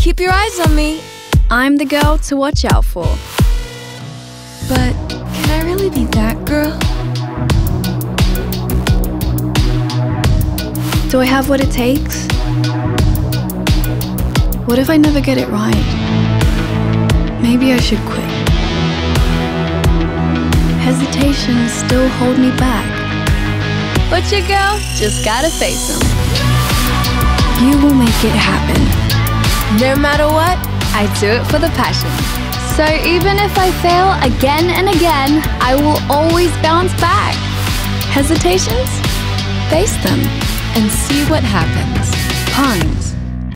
Keep your eyes on me. I'm the girl to watch out for. But can I really be that girl? Do I have what it takes? What if I never get it right? Maybe I should quit. Hesitations still hold me back. But your girl just gotta face them. You will make it happen. No matter what, I do it for the passion. So even if I fail again and again, I will always bounce back. Hesitations? Face them. and see what happens. Puns.